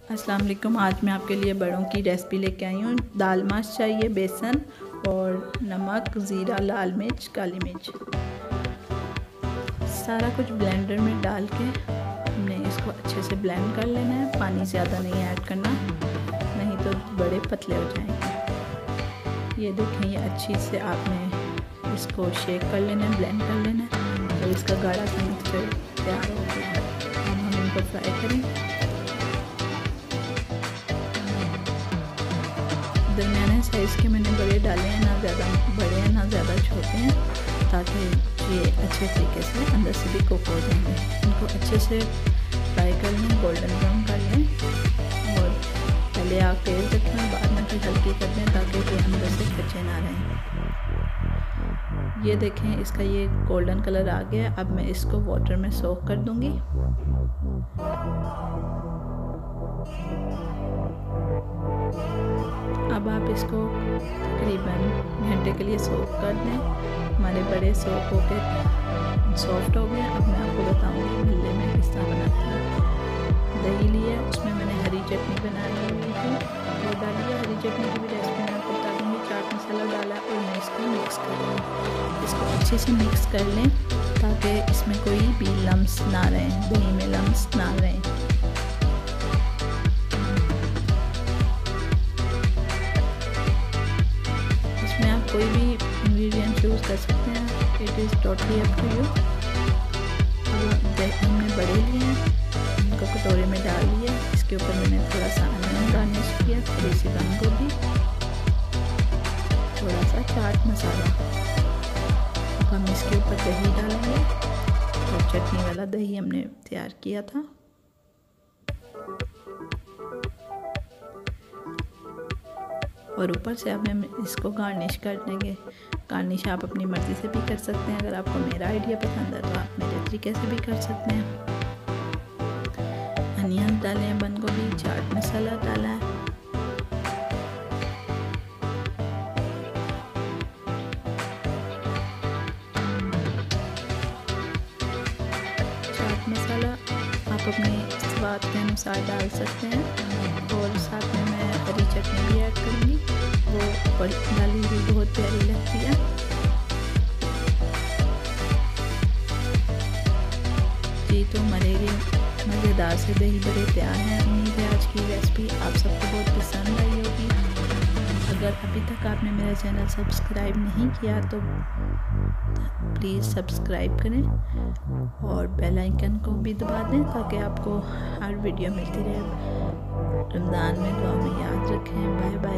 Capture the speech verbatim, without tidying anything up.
अस्सलाम वालेकुम। आज मैं आपके लिए बड़ों की रेसिपी लेके आई हूँ। दाल माश चाहिए, बेसन और नमक, ज़ीरा, लाल मिर्च, काली मिर्च। सारा कुछ ब्लेंडर में डाल के हमने इसको अच्छे से ब्लेंड कर लेना है। पानी ज़्यादा नहीं ऐड करना, नहीं तो बड़े पतले हो जाएंगे। ये देखें, ये अच्छी से आपने इसको शेक कर लेना है, ब्लेंड कर लेना है। और इसका गाढ़ा सा मिक्सचर तैयार हो गया है। अब हम इनको फ्राई करें। दरमियाने साइज़ के मैंने बड़े डाले हैं, ना ज़्यादा बड़े हैं ना ज़्यादा छोटे हैं, ताकि ये अच्छे तरीके से अंदर से भी कुक हो जाएंगे। इनको अच्छे से फ्राई कर लें, गोल्डन ब्राउन कर लें। और पहले आग तेज़ रखें, बाद में फिर हल्की कर दें, ताकि ये अंदर से कच्चे ना रहें। ये देखें, इसका ये गोल्डन कलर आ गया। अब मैं इसको वाटर में सोक कर दूँगी। अब आप इसको तकरीबन घंटे के लिए सोक कर दें। हमारे बड़े सोक हो के सॉफ्ट हो गए। अब मैं आपको बताऊंगी भल्ले में किस तरह बनाती हूँ। दही लिया, उसमें मैंने हरी चटनी बनाई हुई थी, वो डाली है। हरी चटनी की भी रेसिपी मैं आपको बता दूँगी। चाट मसाला डाला और मैं इसको मिक्स कर लूँ। इसको अच्छे से मिक्स कर लें, ताकि इसमें कोई भी लम्स ना रहें, दही में लम्स ना रहें। कोई भी इंग्रेडिएंट यूज़ कर सकते हैं, it is totally up to you. हमने बड़े लिए हैं, इनको कटोरे में डाल लिया। इसके ऊपर मैंने थोड़ा सा अनियन गार्निश किया, थोड़ी सी बंद गोभी, थोड़ा सा चाट मसाला। अब हम इसके ऊपर दही डालेंगे, और चटनी वाला दही हमने तैयार किया था। और ऊपर से अब हम इसको गार्निश कर देंगे। गार्निश आप अपनी मर्ज़ी से भी कर सकते हैं। अगर आपको मेरा आइडिया पसंद है तो आप मेरे तरीके से भी कर सकते हैं। अनियन डाले हैं, बंद गोभी, चाट मसाला डाला है। चाट मसाला आप अपने स्वाद के अनुसार डाल सकते हैं। और साथ में मैं हरी चटनी भी ऐड करूँगी, वो बड़ी डाली हुई बहुत प्यारी लगती है। जी, तो हमारे ये मज़ेदार से दही बड़े तैयार हैं। उम्मीद है आज की रेसिपी आप सबको बहुत पसंद आई होगी। अगर अभी तक आपने मेरा चैनल सब्सक्राइब नहीं किया तो प्लीज़ सब्सक्राइब करें और बेल आइकन को भी दबा दें, ताकि आपको हर वीडियो मिलती रहे। रमज़ान में दुआ में याद रखें। Bye bye.